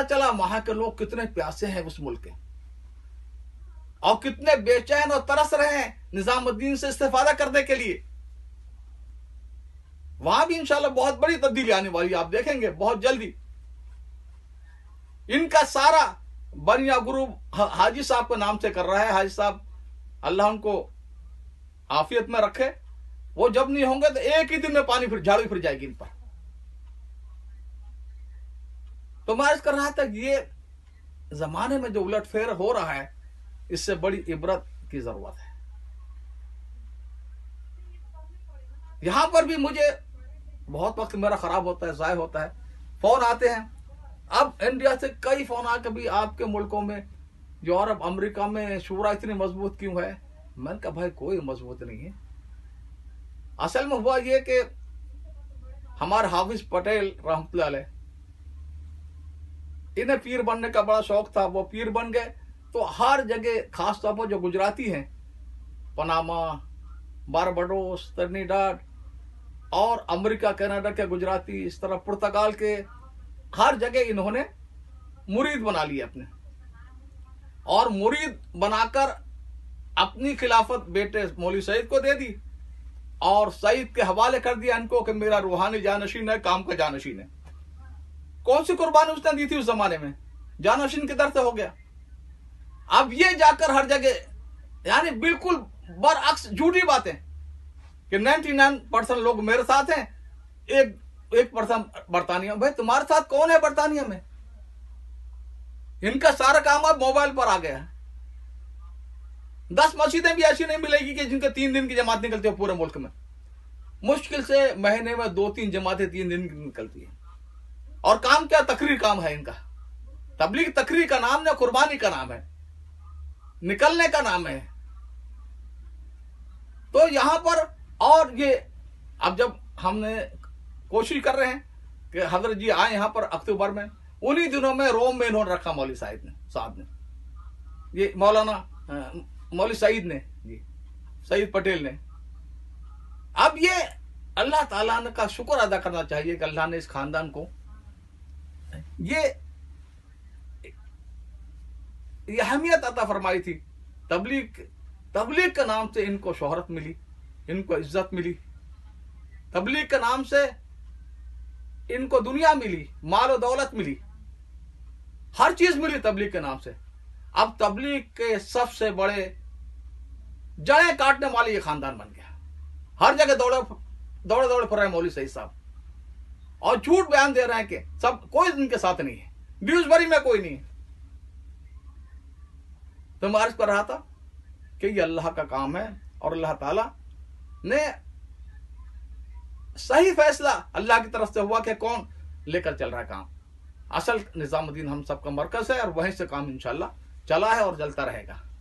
चला वहां के लोग कितने प्यासे हैं उस मुल्क के, और कितने बेचैन और तरस रहे हैं निजामुद्दीन से इस्तेफादा करने के लिए। वहां भी इंशाल्लाह बहुत बड़ी तब्दीली आने वाली है, आप देखेंगे बहुत जल्दी। इनका सारा बनिया ग्रुप हाजी साहब के नाम से कर रहा है। हाजी साहब अल्लाह उनको आफियत में रखे, वो जब नहीं होंगे तो एक ही दिन में पानी फिर झाड़ू फिर जाएगी इन पर। तो मैं अर्ज कर रहा था कि ये जमाने में जो उलटफेर हो रहा है, इससे बड़ी इबरत की जरूरत है। यहां पर भी मुझे बहुत वक्त मेरा खराब होता है, जाया होता है, फोन आते हैं। अब इंडिया से कई फोन आके भी आपके मुल्कों में, यूरोप अमेरिका में शूरा इतनी मजबूत क्यों है? मैंने कहा भाई कोई मजबूत नहीं है। असल में हुआ ये कि हमारे हाफिज पटेल रहमतुल्लाह अलैह, इन्हें पीर बनने का बड़ा शौक था, वो पीर बन गए। तो हर जगह खासतौर पर जो गुजराती हैं, पनामा, बारबाडोस, ट्रिनिडाद और अमेरिका कनाडा के गुजराती, इस तरह पुर्तगाल के, हर जगह इन्होंने मुरीद बना लिए अपने, और मुरीद बनाकर अपनी खिलाफत बेटे मौलवी सईद को दे दी और सईद के हवाले कर दिया इनको कि मेरा रूहानी जानशीन है, काम का जानशीन है। कौन सी कुर्बानी उसने दी थी उस जमाने में? जानशीन किधर से हो गया? अब ये जाकर हर जगह, यानी बिल्कुल बरअक्स झूठी बातें कि 99% लोग मेरे साथ हैं, 1% बरतानिया। भाई तुम्हारे साथ कौन है बरतानिया में? इनका सारा काम अब मोबाइल पर आ गया है। 10 मस्जिदें भी ऐसी नहीं मिलेगी कि जिनके 3 दिन की जमात निकलती हो पूरे मुल्क में। मुश्किल से महीने में 2-3 जमातें 3 दिन की निकलती है। और काम क्या? तकरीर काम है इनका। तबलीग तकरीर का नाम नहीं, कुर्बानी का नाम है, निकलने का नाम है। तो यहां पर, और ये अब जब हमने कोशिश कर रहे हैं कि हजरत जी आए यहां पर अक्टूबर में, उन्हीं दिनों में रोम में इन्होंने रखा मौलवी साहब ने, ये मौलाना मौलवी सईद ने, जी सईद पटेल ने। अब ये अल्लाह ताला का शुक्र अदा करना चाहिए कि अल्लाह ने इस खानदान को ये अहमियत अता फरमाई थी। तबलीग के नाम से इनको शोहरत मिली, इनको इज्जत मिली। तबलीग के नाम से इनको दुनिया मिली, माल और दौलत मिली, हर चीज मिली तबलीग के नाम से। अब तबलीग के सबसे बड़े जड़ें काटने वाले ये खानदान बन गया। हर जगह दौड़े फिर रहे मौलवी सईद साहब, और झूठ बयान दे रहे हैं कि सब कोई इनके साथ नहीं है, ड्यूसबरी में कोई नहीं है। तो मैं अर्ज कर रहा था कि ये अल्लाह का काम है, और अल्लाह ताला ने सही फैसला अल्लाह की तरफ से हुआ कि कौन लेकर चल रहा है काम। असल निजामुद्दीन हम सबका मरकज है, और वहीं से काम इंशाल्लाह चला है और चलता रहेगा।